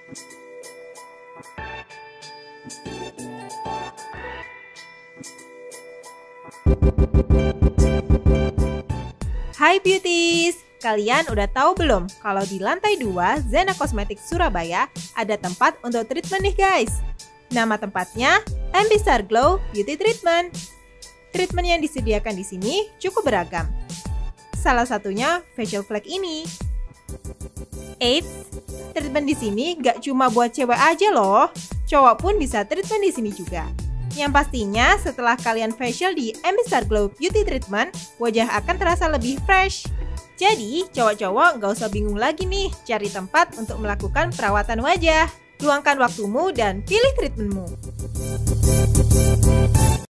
Hai beauties, kalian udah tahu belum kalau di lantai 2 Zena Cosmetics Surabaya ada tempat untuk treatment nih guys. Nama tempatnya Ambistar Glow Beauty Treatment. Treatment yang disediakan di sini cukup beragam. Salah satunya facial flake ini. Eits, treatment di sini gak cuma buat cewek aja loh, cowok pun bisa treatment di sini juga. Yang pastinya setelah kalian facial di Ambistar Glow Beauty Treatment, wajah akan terasa lebih fresh. Jadi, cowok-cowok nggak usah bingung lagi nih cari tempat untuk melakukan perawatan wajah. Luangkan waktumu dan pilih treatmentmu.